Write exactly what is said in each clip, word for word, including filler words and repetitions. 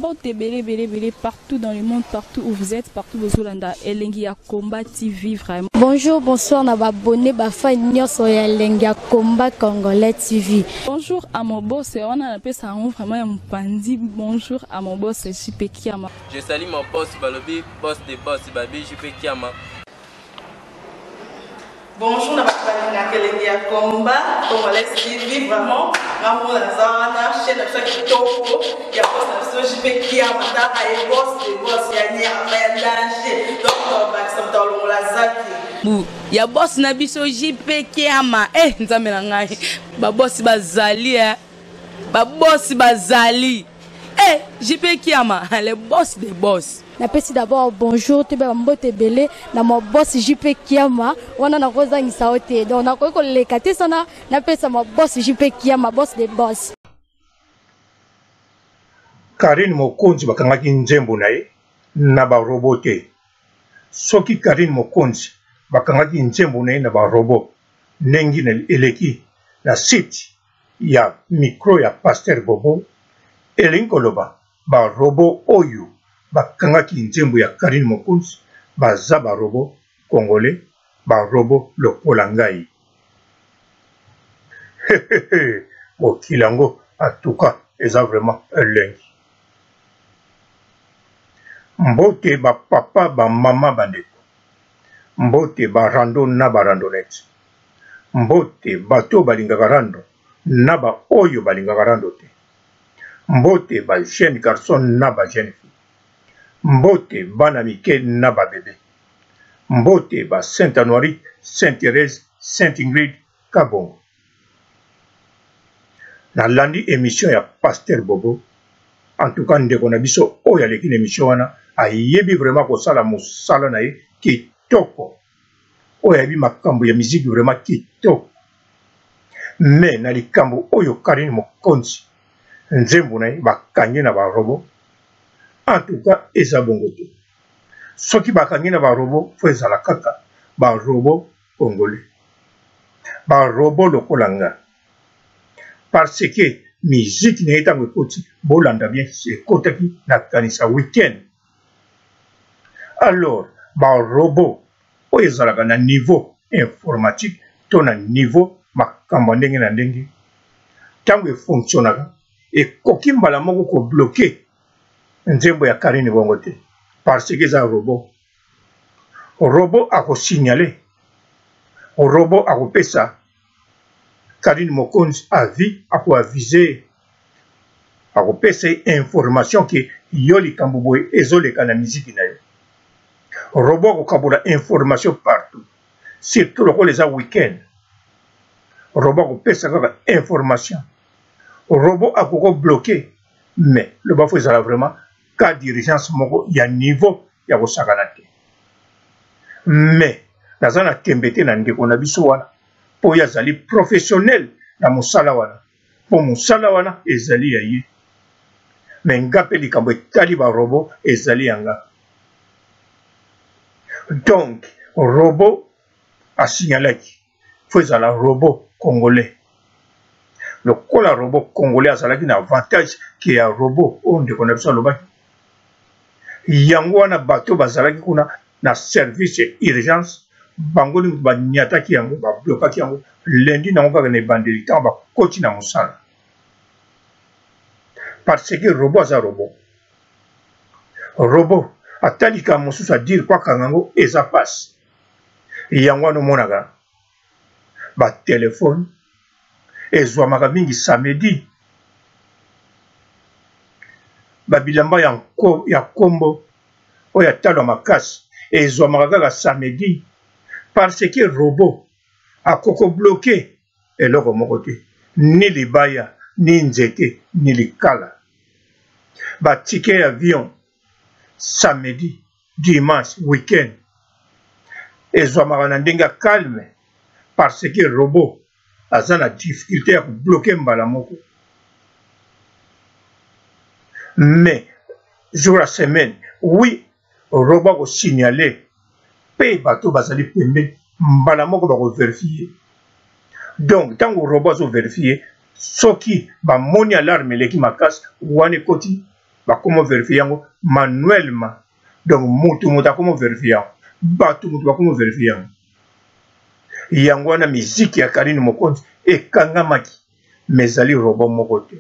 Mbote bele bele bele partout dans le monde, partout où vous êtes, partout où vous êtes, Elengi ya Combat T V vraiment. Bonjour, bonsoir, na ba abonné ba fan nyonso ya Elengi ya Combat Congolais T V. Bonjour à mon boss, on a appelé ça vraiment un pandi. Bonjour à mon boss, J P Kiama. Je salue mon boss Balobi, boss de boss Babi J P Kiama. Bonjour, na ba Elengi ya Combat Congolais T V vraiment. Maman la zana chaîne de chaque topo, il y a pas de J P Kiama, ta et boss de boss ya ni a danger. Donc on va se mettre dans la zaki. Bu ya boss na biso J P Kiama eh nzambe na ngai ba boss bazali eh ba boss bazali eh J P Kiama le boss des boss. Na pesi d'abord bonjour te ba mbote belé na mo boss J P Kiama wana na koza ngisa ote donc na ko ko le kate sana na pesa mo boss J P Kiama boss des boss. Karine Mokonzi bakangaki nzembo na ye na ba robote soki Karine Mokonzi bakangaki nzembo na ye na ba robot nengi na eleki na site ya micro ya Pasteur Bobo elinkoloba ba robot oyo bakangaki nzembo ya Karine Mokonzi baza ba robot congolais ba robot lokola ngai okilango en tout cas eza vraiment elengi mbote ba papa ba mama bandeko mbote ba rando na ba randonnette mbote bato balingaka rando na ba oyo balingaka rando te mbote ba jeune garçon na ba jeune fille mbote bana mike na ba bébé mbote ba Sainte Anoiri, Sainte Thérèse, Sainte Ingrid Kabongo na landi émission ya Pasteur Bobo en tout cas ndeko na biso oyo aleki na émission wana ayebi vraiment kosala mosala na ye kitoko oyo ayebi makambo ya musique vraiment kitoko mais na likambo oyo Karine Mokonzi nzembo na ye bakangi na barobo en tout cas eza bongo te soki bakangi na barobo fo ezala kaka barobo congolais barobo lokola nga parce que musique na ye ntango ekoti bolanda bien ekotaki na kanisa weekend alors barobo oyo ezalaka na niveau informatique to na niveau makambo ndenge na ndenge ntango efonctionnaka ekoki mbala moko kobloke nzembo ya Karine bongo te parce que eza robot robot akosignale robot akopesa Karine Mokonzi avi akoavise akopesa information ke yo likambo boye ezoleka na miziki na yo robot akokabola information partout surtout lokola eza weekend robot akopesa kaka information robot akoko bloqué mais le bafo ezala vraiment cas d'urgence moko ya niveau ya kosakana te mais naza na tembete na ndeko na biso wana po yazali professionnel na mosala wana po mosala wana ezali ya ye mais nga mpe likambo etali barobo ezali yanga donc robot asignalaki fo ezala robot congolais lokola robot congolais azalaki na avantage ke ya robot oyo ndeko na biso alobaki yango wana bato bazalaki kuna na service urgence bango ni banyataki yango bablokaki yango lendi nango kaka na ebandeli ntango bakoti na mosala parce que robot aza robot robot atalika mosusu adire kwakanga yango eza pasi yango wana omonaka batelefone ezwamaka mingi samedi babilamba ya, nko, ya kombo oyo atalwa makasi ezwamaka kaka samedi parce que robot akoko bloqué eloko moko te ni libaya ni nzete ni likala batike avion samedi dimanche weekend ezwamaka na ndenge calme parce que robot aza na difficulté ya kobloke mbala moko mais jour à semaine oui robot akosignale mpe bato bazali pembeni mbala moko bakoverifie donc ntango robot azoverifie soki bamoni alarme eleki makasi wana ekoti ba comment vérifier yango manuellement. Donc mutu muta comment vérifier ba tout mutu ba comment vérifier yango wana musique ya Karine Mokonzi ekangamaki mezali robot moko te.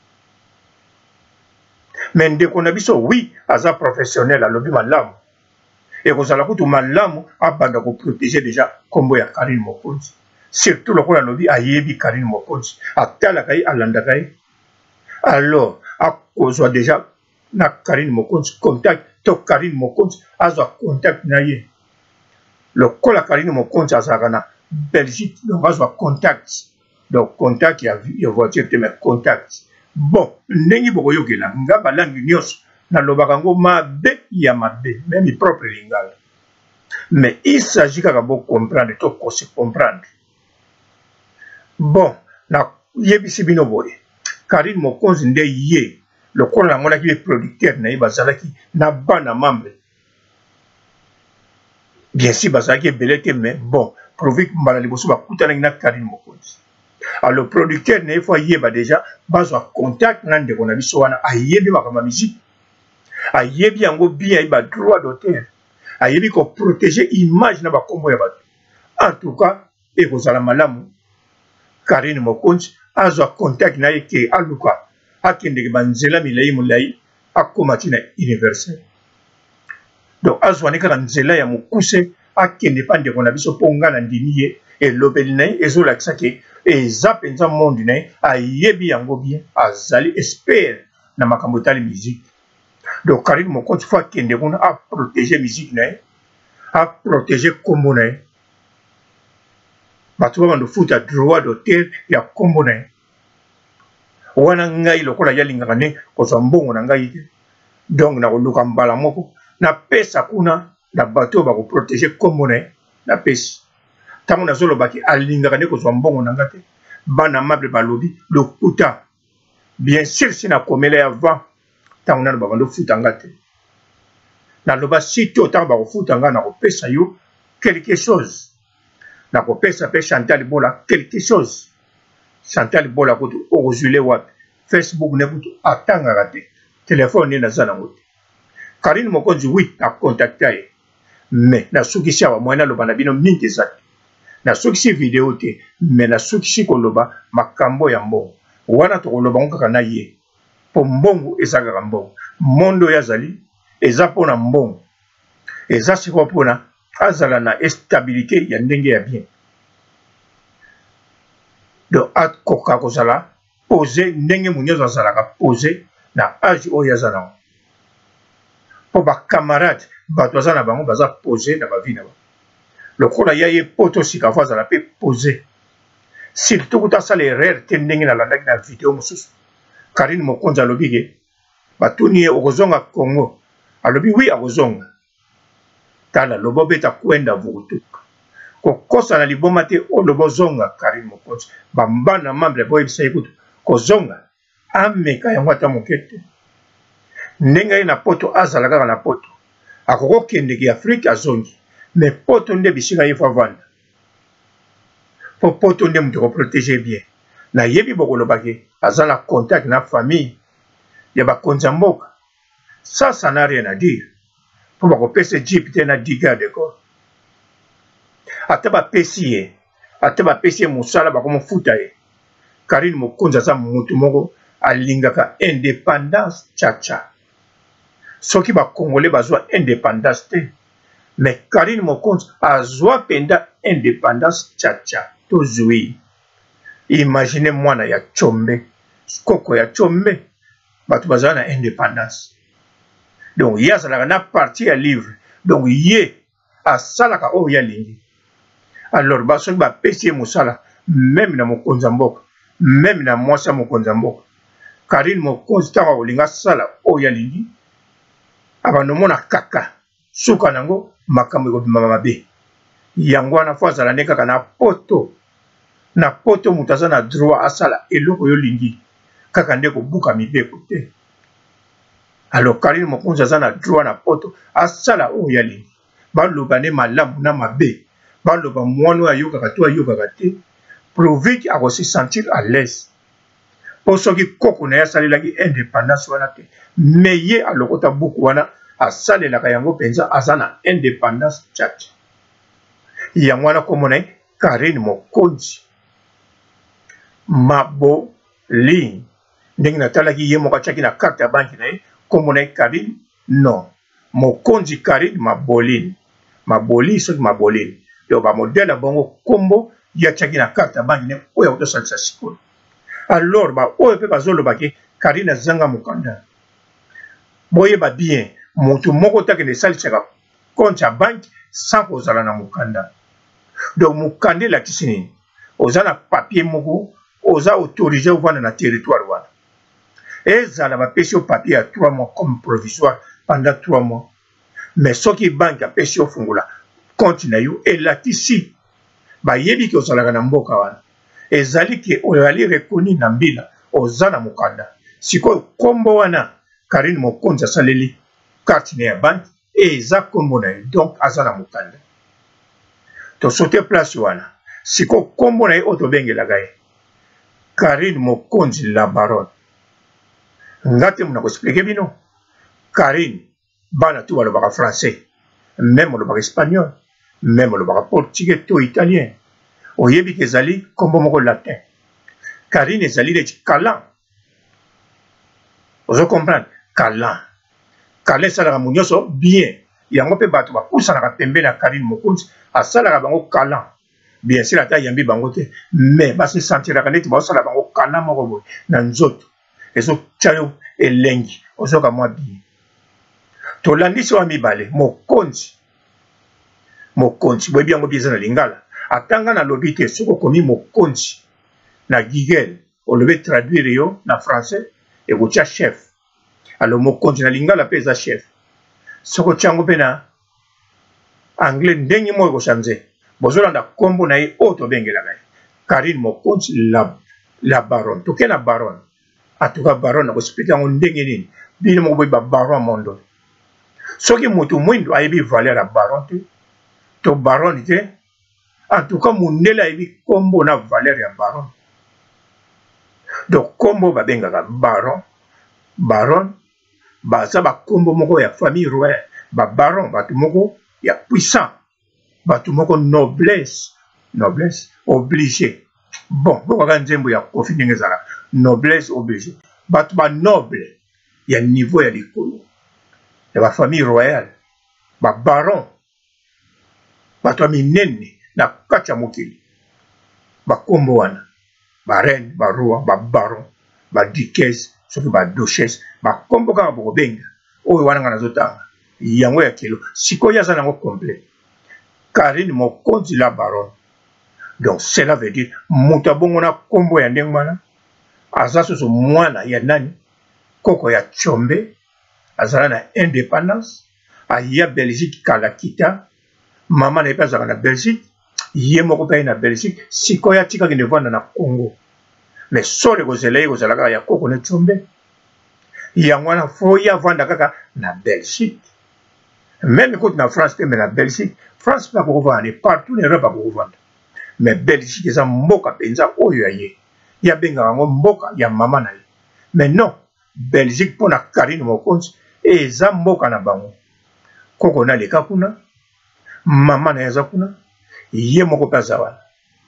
Mais ndeko na biso oui aza professionnel alobi malamu et kozala kutu malamu abanda ko protéger déjà kombo ya Karine Mokonzi surtout lokola alobi ayebi Karine Mokonzi atala kai alanda kai alors akozwa déjà na Karine Mokonzi contact to Karine Mokonzi azwa contact na ye lokola Karine Mokonzi azaka na Belgique donc azwa contact donc contact ya ya voiture te mais contact. Bon, ndenge boko yokela nga balangi nyos na lobaka ngo mabe ya mabe même propre lingala. Mais il s'agit kaka bo comprendre to ko se comprendre. Bon, na yebisi bino boye. Karine Mokonzi nde ye lokola na mona ki producteur na bazalaki na bana membre. Bien sûr bazalaki belete mais bon, prouver mbala liboso bakutana na Karine Mokonzi. Alors le producteur ne fois yeba déjà bazwa contact nan de kona biso wana ayebi makama musique ayebi yango bien iba droit d'auteur ayebi ko protéger image na ba kombo ya bato. En tout cas e kozala malamu Karine Mokonzi azwa contact na yeke aluka akende banzela milai mulai akomati na universel. Donc azwa ne kana nzela ya mukuse akende pande kona biso ponga na ndimiye et lobeli na ezola kisake et zapenza monde na ayebi yango bien azali expert na makambo tali musique. Donc Karine Mokonzi faut kende kuna a protéger musique na a protéger kombo na batu ba ndo futa droit d'auteur ya kombo na wana ngai lokola ya lingaka ne kozwa mbongo na ngai te. Donc na koluka mbala moko na pesa kuna na bato ba ko protéger kombo na na pesa tango na zolo baki alingaka ne kozwa mbongo na ngate bana mable balobi lokuta bien sûr si na komela avant tango na ba ndo futa ngate na loba sito tango ba ko futa ngana na ko pesa yo quelque chose na ko pesa pe Chantal Bola quelque chose Chantal Bola ko ozule wapi Facebook ne butu atanga rate téléphone ni na zana ngote Karine Mokonzi oui a contacté mais na sukisha wa mwana loba na bino mingi zaki na sukisi vidéo te mais na sukisi koloba makambo ya mbongo wana to koloba ngaka na ye po mbongo ezaka mbongo mondo yazali eza pona mbongo eza siko pona azala na stabilité ya ndenge ya bien do at koka kozala poser ndenge munyozo azalaka poser na âge oyo yazala po ba camarade bato azana bango baza poser na ba vie na ba lokola ya ye poto sika fois azala pe poser surtout kuta sala erreur te ndenge na landaki na vidéo mosusu Karine Mokonzi alobi ke batuni ye okozonga Congo alobi oui akozonga tala lobo beta kwenda vukutuka kokosa na liboma te olobo zonga Karine Mokonzi bambana membre boye bisaye kutu kozonga ameka yango ata mokete ndenge na poto azala kaka na poto akoko kende ki Afrique azongi mais poto nde bisika ye fa vanda po poto nde mutu ko protéger bien na yebi bokoloba ke azala contact na famille ya bakonza mboka ça ça n'a rien à dire po bakopesa jeep te na diga de corps ata bapesi ye ata bapesi ye mosala bakomofuta ye Karine Mokonzi aza mutu moko alingaka indépendance tchacha soki bakongole bazwa indépendance te mais Karine Mokonzi azwa penda indépendance tchacha tozwi. Imaginez mwana ya chombe koko ya chombe batu bazala na indépendance donc ye azalaka na partie ya livre donc ye asalaka oyo ya lingi alors basoki bapesi ye mosala même na mokonzi ya mboka même na mwasi ya mokonzi ya mboka Karine Mokonzi ntango akolinga asala oyo ya lingi abandomona kaka suka nango makambo ekobima mabe yango wana fo azala nde kaka na poto na poto mutu aza na droit asala eloko yo lingi kaka nde kobuka mibeko te. Alors Karine Mokonzi aza na droit na poto asala oyo ya lingi baloba nde malamu na mabe baloba mwana oyo ayokaka to ayokaka te prouve ke akosi sentir à l'aise pour ceux qui connaissent ya sali laki indépendance wana te mais ye alokota buku wana asale la kayango penza azana indépendance tchatcha yango wana komona Karine Mokonzi Mabolin ndenge natalaki ye moko atiaki na carte ya banki na ye komona Karine non Mokonzi Karine Mabolin Maboli soki Mabolin donc ba modèle bongo kombo ya atiaki na carte ya banki ne oyo kotosalisa sikoyo alors ba oyo pe bazoloba ke Karine azanga mokanda boyeba bien moto moko takende esalisaka compte ya banki sans kozala na mokanda donc mokanda elakisi nini oza na papier moko oza autorisé ovanda na territoire wana ezala bapesi yo papier ya trois mois comme provisoire pendant trois mois mais soki banki apesi yo fungola compte na yo elakisi bayebi ke ozalaka na mboka wana ezali ke oyali reconnu na mbila oza na mokanda sikoyo kombo wana Karine Mokonzi asaleli carte ya banki eza kombo na ye donc aza na mokanda tosote place wana sikoyo kombo na ye oyo tobengelaka ye Karine Mokonzi la baronne nga te muna koexplike bino Karine bana tu balobaka français même olobaka espagnol même olobaka portugais to italien oyebi ke ezali kombo moko latin Karine ezali neti kalan ozo comprendre kalan kalan esalaka mo nyonso bien yango mpe bato bapusanaka pembeni ya Karine Mokonzi asalaka bango kalan bien sûr ata yambi bango te mais basi sentiraka neti baosala bango kalan moko boye na nzoto ezotya yo elengi ozoka mwa bien tolandisi wa mibale Mokonzi Mokonzi boyebi yango bie eza na lingala atanga na lobi te soki okomi Mokonzi na Google olobi traduire yo na français ekotia chef alors Mokonzi na lingala mpe eza chef soki otya yango mpe na anglais ndenge moko ekochange bozolanda kombo na ye oyo tobengelaka ye Karine Mokonzi la, la baronne toke na baronne atuka baronne nakoexplike yango ndenge nini bino moko boyi babaron mondo soki moto mwindo ayebi valeur ya baron te to baronne te en tout cas mundele ayebi kombo na valeur ya baron donc kombo babengaka baron baron baza bakombo moko ya famille royale babaron bato moko ya puissant bato moko noblesse noblesse obligé bon bokaka nzembo ya kofi ndenge ezala noblesse obligé bato banoble ya niveau ya likolo ya bafamille royale babaron bato ya minene na kati ya mokili bakombo wana bareine baroi babaron baduchesse soki baduchesse bakombo kaka bokobenga oyo wana nga nazotanga yango ya kilo sikoyo aza nango complet Karine Mokonzi la baronne donc cela veut dire moto abongo na kombo ya ndenge wana aza soso mwana ya nani koko ya Tshombe azala na indépendance aya Belgique kala kita mama na ye mpe azalaka na Belgique ye moko mpe aye na Belgique sikoyo atikaki nde vanda na Congo mais sole kozela ye kozala kaka ya koko na Tshombe yango wana fo ye avanda kaka na Belgique même ekoti na France te mais na Belgique France mpe akokovanda ne partout na Europe akokovanda mais Belgique eza mboka mpenza oyo ya ye ye abengaka yango mboka ya mama na ye mais non Belgique mpo na Karine Mokonzi eza mboka na bango koko na leka kuna mama na ye aza kuna ye moko mpe aza wana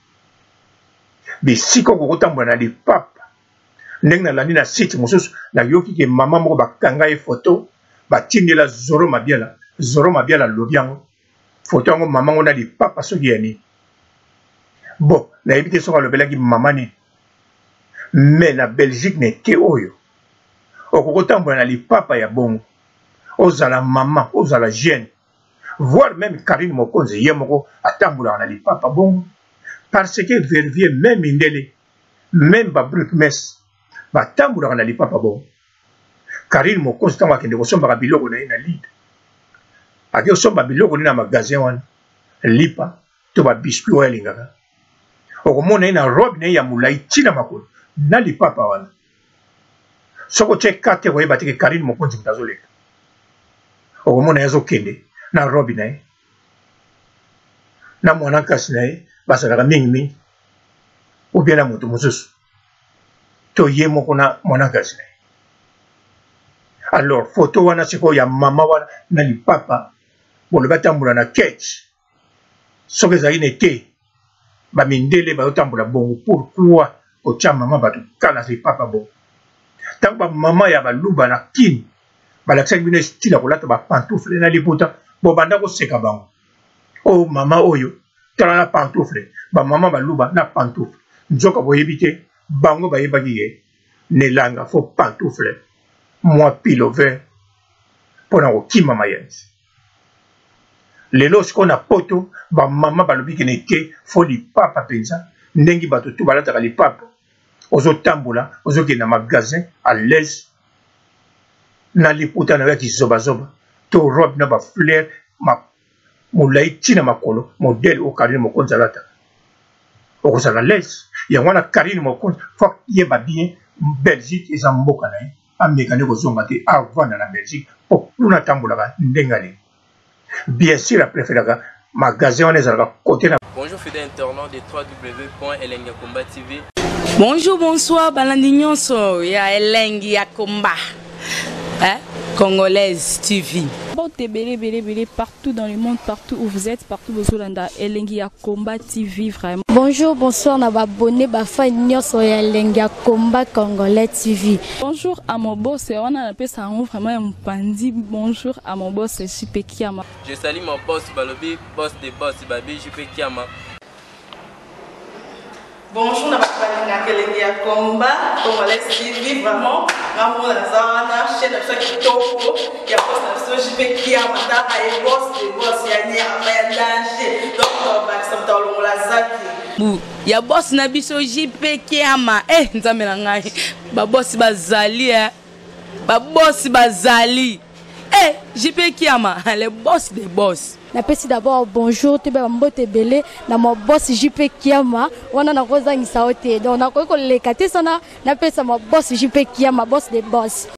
bisika okokotambola na lipapa ndenge nalandi na site mosusu nayoki ke mama moko bakanga ye foto batindela Zoro Mabiala Zoro Mabiala alobi yango foto yango mama ngo na lipapa soki ya nini bon nayebi te soki alobelaki mama nini mais na Belgique neke oyo okokotambola na lipapa ya bongo ozala mama ozala jeune voire même Karine Mokonzi ye moko atambolaka na lipapa bongo parce que vervier même indele même babrukmes batambolaka na lipapa bongo Karine Mokonzi ntango akende kosombaka biloko na ye na lide ake kosomba biloko ni na magasin wana lipa to babiskuit oyo alingaka okomona ye na robe na ye ya molai ntina makolo na lipapa wana soko tye kate koyeba teke Karine Mokonzi moto azoleka okomona ye azokende na robe na ye na mwana nkasi na ye basalaka mingimingi ou bien na moto mosusu to ye moko na mwana gasi na ye. Alors photo wana siko ya mama wana na lipapa bolo batambula na ketch soki ezali nete bamindele bazotambula bongo pourquoi otya mama bato kala lipapa bongo ntango bamama ya baluba na kini balakisaki bino estile ya kolata bapantoufle na liputa bobanda koseka bango o mama oyo tala na pantoufle bamama baluba na pantoufle nzoka boyebi te bango bayebaki ye nelanga fo pantoufle mwa pilo vert mpona kokima mayenzi lelo sikoyo na poto bamama balobi kene te fo lipapa mpenza ndenge bato tu balataka lipapa ozotambola ozokende na magasin à l'aise na liputa na yo ya kizobazoba to robe na bafleur molai ntina makolo modele o karine mokonzi alata okozala l'aise yango wana karine mokonzi fo yeba bien belgique eza mboka na ye ameka nde kozonga te avanda na belgique mpo kuna atambolaka ndenge alingi bien sûr apréféraka magasin wana ezalaka kote na. Bonjour fidèle internaute de w w w point elengi ya komba T V. Bonjour, bonsoir, balandi nyonso ya elengi ya komba. Hein? Congolaise T V. Bon, t'es belé, belé, belé partout dans le monde, partout où vous êtes, partout où vous êtes, elengi ya komba T V, vraiment. Bonjour, bonsoir, na abonné bafa nyonso ya elengi ya komba Congolais T V. Bonjour à mon boss, on a appelé ça vraiment un pandi. Bonjour à mon boss, J P Kiama. Je salue mon boss Balobi, boss des boss, Babi J P Kiama. Bonjour, na balinga kelengi ya komba Congolais T V, vraiment ngamo na zana chaîne na chaque toko ya boss na so J P Kiama ta ay boss de boss ya nyama ya danger donc on va se mettre la zaki ya boss na biso J P Kiama. Eh nzambe na ngai ba boss bazali eh ba boss bazali eh J P Kiama le boss des boss. Napesi d'abord bonjour te ba mbote belé na mo boss J P Kiama wana na kozangisa ote donc na ko ko lekate sana napesa mo boss J P Kiama boss des boss.